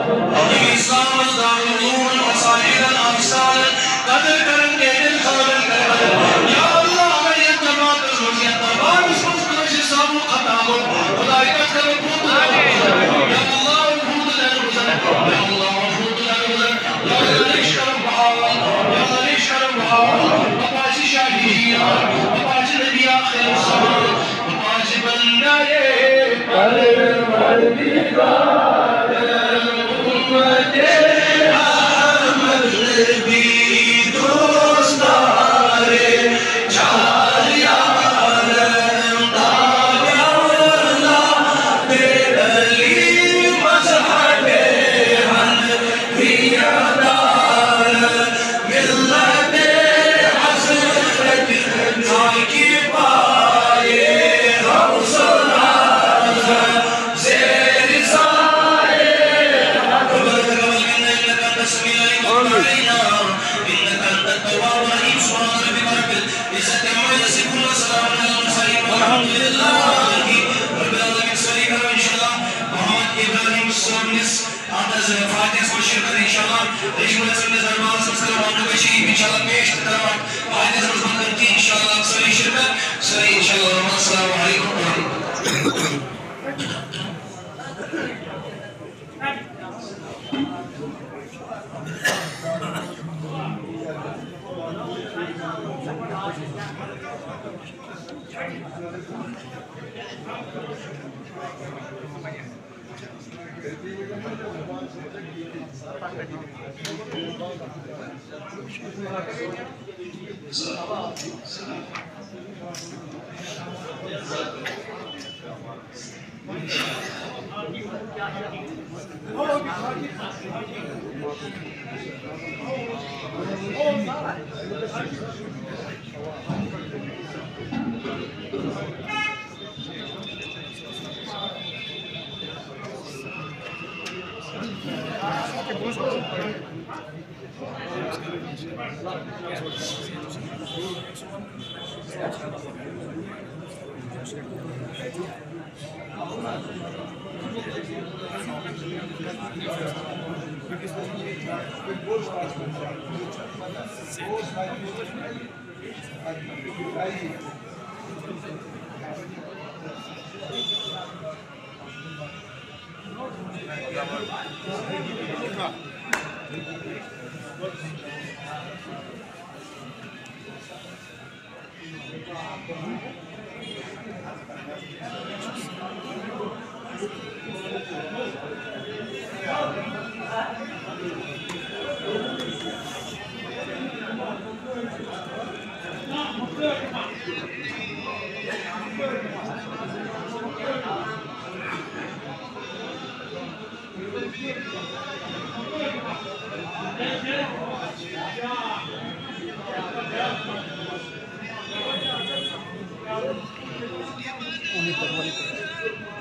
इस्लाम ज़ाहिरून वसाइलन अमसालन कदर करेंगे दिल खौलन कर या अल्लाह मेरी जमात रोज़िया तबार मुझको से सामू खता हो खुदा इज्जत करो खुद या अल्लाह खुद ले गुज़र या अल्लाह खुद ले गुज़र या अल्लाह शर्म बहाल या अल्लाह शर्म बहाल अपाची शाहीया अपाची नबी आखिर समान अपाची बंदाए परवरदिगार उम्मते अहमद भी दोस्तारे चार यार तावला बेली मज़हबे हनफियादार मिल्लते हज़रत की पाए गौसुल आज़म ज़ेर साए उन्हीं पर